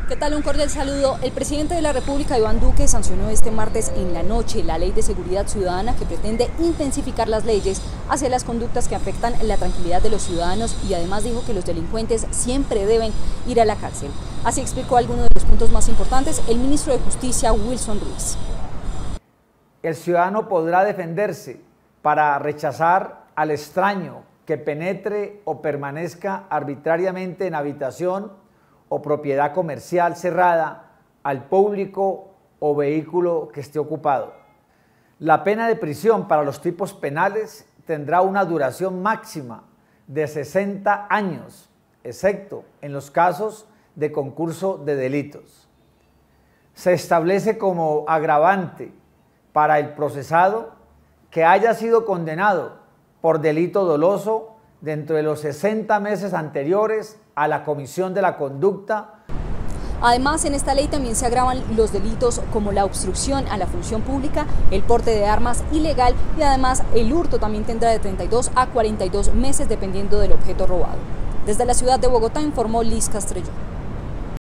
¿Qué tal? Un cordial saludo. El presidente de la República, Iván Duque, sancionó este martes en la noche la Ley de Seguridad Ciudadana que pretende intensificar las leyes hacia las conductas que afectan la tranquilidad de los ciudadanos y además dijo que los delincuentes siempre deben ir a la cárcel. Así explicó algunos de los puntos más importantes el ministro de Justicia, Wilson Ruiz. El ciudadano podrá defenderse para rechazar al extraño que penetre o permanezca arbitrariamente en habitación o propiedad comercial cerrada al público o vehículo que esté ocupado. La pena de prisión para los tipos penales tendrá una duración máxima de 60 años, excepto en los casos de concurso de delitos. Se establece como agravante para el procesado que haya sido condenado por delito doloso dentro de los 60 meses anteriores a la comisión de la conducta. Además, en esta ley también se agravan los delitos como la obstrucción a la función pública, el porte de armas ilegal y además el hurto también tendrá de 32 a 42 meses dependiendo del objeto robado. Desde la ciudad de Bogotá informó Liz Castrellón.